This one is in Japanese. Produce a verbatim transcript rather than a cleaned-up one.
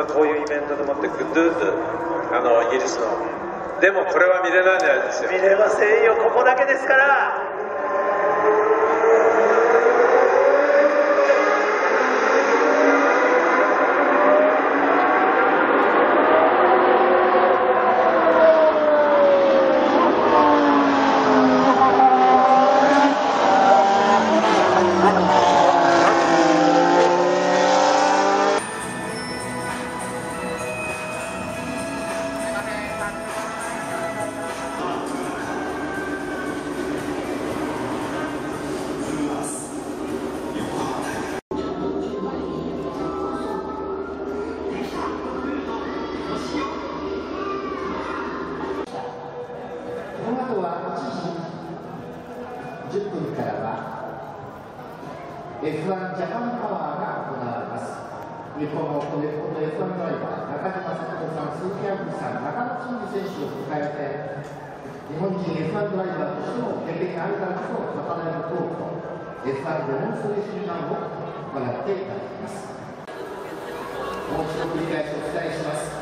なこういうイベントでもってグッドゥーあのイギリスのでもこれは見れないんですよ。 見れませんよ、ここだけですから。 じゅっぷんからは エフワン ジャパンパワーが行われます。日本の元 エフワン ドライバー、中島聡さん、鈴木亜久さん、中野真司選手を迎えて、日本人 エフワン ドライバーとしての経験があるからこそ語られるトークと エフワン デモンストレーションランを行っていただきます。もう一度繰り返しお伝えします。